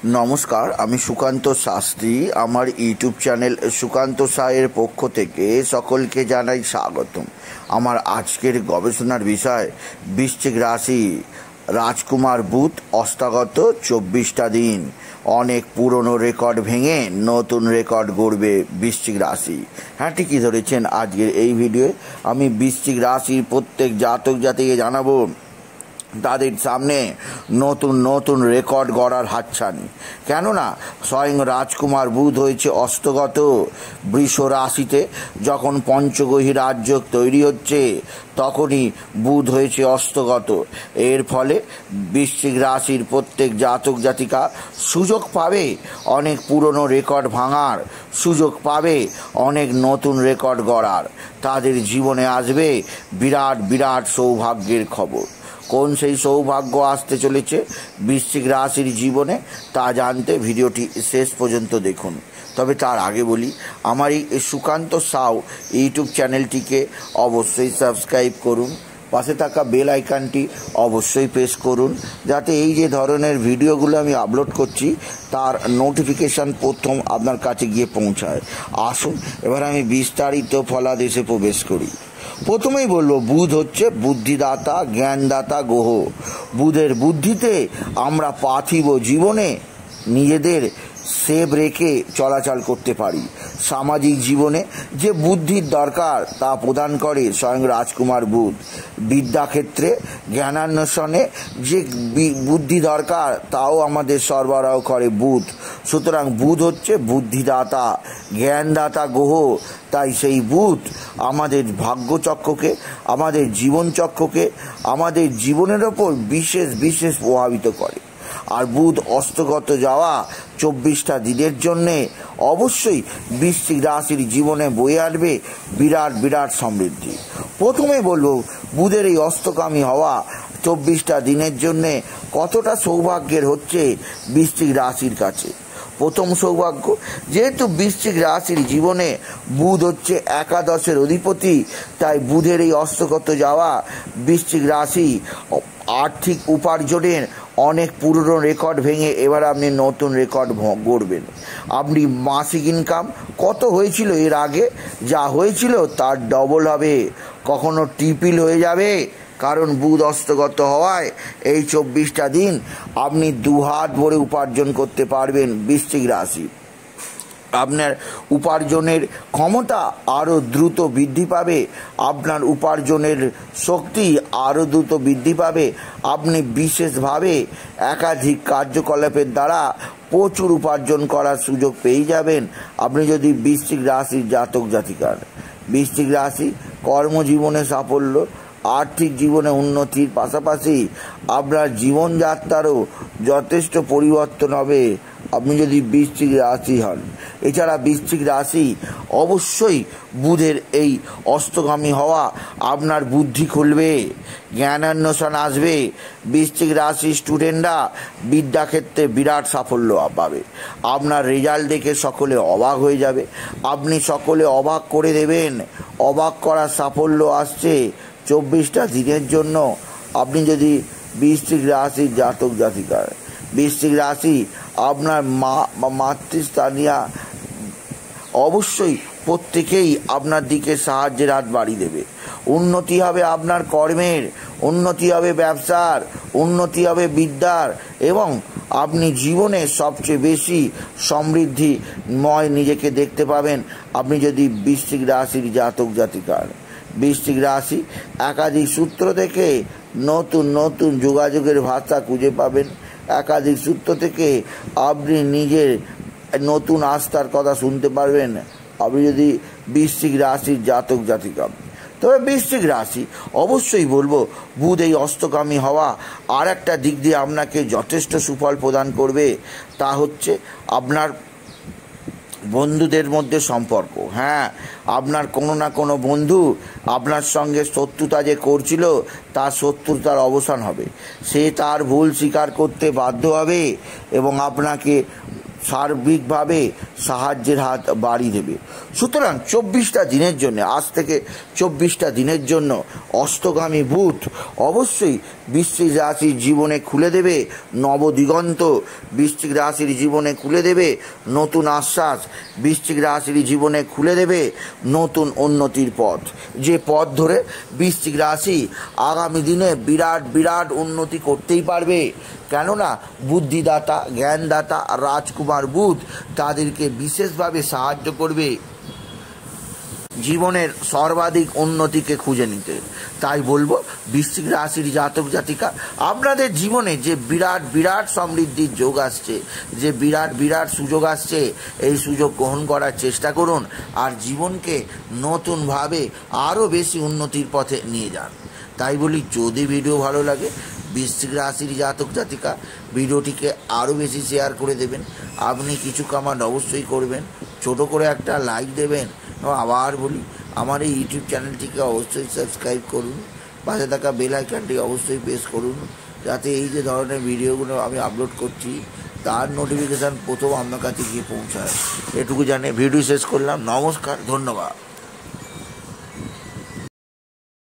নমস্কার, আমি সুকান্ত শাস্ত্রী। আমার ইউটিউব চ্যানেল সুকান্ত সায়ের পক্ষ থেকে সকলকে জানাই স্বাগতম। আমার আজকের গবেষণার বিষয় বৃশ্চিক রাশি, রাজকুমার বুধ অষ্টাগত 24টা দিন। অনেক পুরনো রেকর্ড ভেঙে নতুন রেকর্ড গড়বে বৃশ্চিক রাশি। হ্যাঁ, ঠিকই ধরেছেন। আজকের এই ভিডিওয়ে আমি বৃশ্চিক রাশির প্রত্যেক জাতক জাতিকে জানাবো তাদের সামনে নতুন নতুন রেকর্ড গড়ার হাতছানি। কেননা স্বয়ং রাজকুমার বুধ হয়েছে অস্তগত বৃষ রাশিতে। যখন পঞ্চগ্রহী রাজ্য তৈরি হচ্ছে তখনই বুধ হয়েছে অস্তগত। এর ফলে বৃশ্চিক রাশির প্রত্যেক জাতক জাতিকা সুযোগ পাবে অনেক পুরনো রেকর্ড ভাঙার, সুযোগ পাবে অনেক নতুন রেকর্ড গড়ার। তাদের জীবনে আসবে বিরাট বিরাট সৌভাগ্যের খবর। কোন সেই সৌভাগ্য আসতে চলেছে বৃশ্চিক রাশির জীবনে তা জানতে ভিডিওটি শেষ পর্যন্ত দেখুন। তবে তার আগে বলি, আমার এই সুকান্ত সাউ ইউটিউব চ্যানেলটিকে অবশ্যই সাবস্ক্রাইব করুন, পাশে থাকা বেল আইকনটি অবশ্যই প্রেস করুন, যাতে এই যে ধরনের ভিডিওগুলো আমি আপলোড করছি তার নোটিফিকেশান প্রথম আপনার কাছে গিয়ে পৌঁছায়। আসুন এবার আমি বিস্তারিত ফলাদেশে প্রবেশ করি। প্রথমেই বলবো, বুধ হচ্ছে বুদ্ধিদাতা, জ্ঞানদাতা গ্রহ। বুধের বুদ্ধিতে আমরা পার্থিব জীবনে নিজেদের সেভ রেখে চলাচল করতে পারি। সামাজিক জীবনে যে বুদ্ধির দরকার তা প্রদান করে স্বয়ং রাজকুমার বুধ। বিদ্যাক্ষেত্রে জ্ঞানান্বেষণে যে বুদ্ধি দরকার তাও আমাদের সরবরাহ করে বুধ। সুতরাং বুধ হচ্ছে বুদ্ধিদাতা, জ্ঞানদাতা গ্রহ। তাই সেই বুধ আমাদের ভাগ্যচক্রকে, আমাদের জীবনচক্রকে, আমাদের জীবনের ওপর বিশেষ বিশেষ প্রভাবিত করে। আর বুধ অস্তগত যাওয়া 24টা দিনের জন্যে অবশ্যই বৃশ্চিক রাশির জীবনে বয়ে আনবে বিরাট বিরাট সমৃদ্ধি। প্রথমে বলবো, বুধের এই অস্তগামী হওয়া 24টা দিনের জন্যে কতটা সৌভাগ্যের হচ্ছে বৃশ্চিক রাশির কাছে। প্রথম সৌভাগ্য, যেহেতু বৃশ্চিক রাশির জীবনে বুধ হচ্ছে একাদশের অধিপতি, তাই বুধের এই অস্তগত যাওয়া বৃশ্চিক রাশি আর্থিক উপার্জনের অনেক পুরনো রেকর্ড ভেঙে এবার আপনি নতুন রেকর্ড গড়বেন। আপনি মাসিক ইনকাম কত হয়েছিল এর আগে, যা হয়েছিল তার ডবল হবে, কখনো ট্রিপল হয়ে যাবে। কারণ বুধ অস্তগত হওয়ায় এই 24টা দিন আপনি দুহাত ভরে উপার্জন করতে পারবেন। বৃশ্চিক রাশি, আপনার উপার্জনের ক্ষমতা আরও দ্রুত বৃদ্ধি পাবে, আপনার উপার্জনের শক্তি আরও দ্রুত বৃদ্ধি পাবে। আপনি বিশেষভাবে একাধিক কার্যকলাপের দ্বারা প্রচুর উপার্জন করার সুযোগ পেয়ে যাবেন। আপনি যদি বৃশ্চিক রাশির জাতক জাতিকার, বৃশ্চিক রাশি কর্মজীবনে সাফল্য, আর্থিক জীবনে উন্নতির পাশাপাশি আপনার জীবনযাত্রারও যথেষ্ট পরিবর্তন হবে আপনি যদি বৃশ্চিক রাশি হন। এছাড়া বৃশ্চিক রাশি অবশ্যই বুধের এই অস্তগামী হওয়া আপনার বুদ্ধি খুলবে, জ্ঞানান্বেষণ আসবে। বৃশ্চিক রাশির স্টুডেন্টরা বিদ্যাক্ষেত্রে বিরাট সাফল্য পাবে। আপনার রেজাল্ট দেখে সকলে অবাক হয়ে যাবে, আপনি সকলে অবাক করে দেবেন। অবাক করার সাফল্য আসছে 24টা দিনের জন্য। আপনি যদি বৃশ্চিক রাশির জাতক জাতিকার, বৃশ্চিক রাশি আপনার মা বা মাতৃস্থানীয় অবশ্যই প্রত্যেকেই আপনার দিকে সাহায্যের হাত বাড়িয়ে দেবে। উন্নতি হবে আপনার কর্মের, উন্নতি হবে ব্যবসার, উন্নতি হবে বিদ্যার, এবং আপনি জীবনে সবচেয়ে বেশি সমৃদ্ধিময় নিজেকে দেখতে পাবেন আপনি যদি বৃশ্চিক রাশির জাতক জাতিকার। বৃশ্চিক রাশি একাধিক সূত্র থেকে নতুন নতুন যোগাযোগের ভাষা খুঁজে পাবেন। একাধিক সূত্র থেকে আপনি নিজের নতুন আস্থার কথা শুনতে পারবেন আপনি যদি বৃশ্চিক রাশির জাতক জাতিকা। তবে বৃশ্চিক রাশি অবশ্যই বলবো, বুধ এই অস্তগামী হওয়া আর একটা দিক দিয়ে আপনাকে যথেষ্ট সুফল প্রদান করবে। তা হচ্ছে আপনার বন্ধুদের মধ্যে সম্পর্ক। হ্যাঁ, আপনার কোনো না কোনো বন্ধু আপনার সঙ্গে শত্রুতা যে করছিল তার শত্রুতার অবসান হবে। সে তার ভুল স্বীকার করতে বাধ্য হবে এবং আপনাকে সার্বিকভাবে সাহায্যের হাত বাড়িয়ে দেবে। সুতরাং 24টা দিনের জন্য, আজ থেকে 24টা দিনের জন্য অস্তগামী বুধ অবশ্যই বৃশ্চিক রাশির জীবনে খুলে দেবে নবদিগন্ত, বৃশ্চিক রাশির জীবনে খুলে দেবে নতুন আশ্বাস, বৃশ্চিক রাশির জীবনে খুলে দেবে নতুন উন্নতির পথ, যে পথ ধরে বৃশ্চিক রাশি আগামী দিনে বিরাট বিরাট উন্নতি করতেই পারবে। কেননা বুদ্ধিদাতা, জ্ঞানদাতা রাজকুমার বুধ তাদেরকে বিশেষভাবে সাহায্য করবে জীবনের সর্বাধিক উন্নতিকে খুঁজে নিতে। তাই বলবো বৃশ্চিক রাশির জাতক জাতিকা, আপনাদের জীবনে যে বিরাট বিরাট সমৃদ্ধির যোগ আসছে, যে বিরাট বিরাট সুযোগ আসছে, এই সুযোগ গ্রহণ করার চেষ্টা করুন আর জীবনকে নতুনভাবে আরও বেশি উন্নতির পথে নিয়ে যান। তাই বলি, যদি ভিডিও ভালো লাগে বৃশ্চিক রাশির জাতক জাতিকা ভিডিওটিকে আরও বেশি শেয়ার করে দেবেন। আপনি কিছু কমেন্ট অবশ্যই করবেন, ছোট করে একটা লাইক দেবেন। আবার বলি, আমার এই ইউটিউব চ্যানেলটিকে অবশ্যই সাবস্ক্রাইব করুন, পাশে থাকা বেল আইকনটি অবশ্যই প্রেস করুন, যাতে এই যে ধরনের ভিডিওগুলো আমি আপলোড করছি তার নোটিফিকেশান প্রথম আপনার কাছে গিয়ে পৌঁছায়। এটুকু জানে ভিডিও শেষ করলাম। নমস্কার, ধন্যবাদ।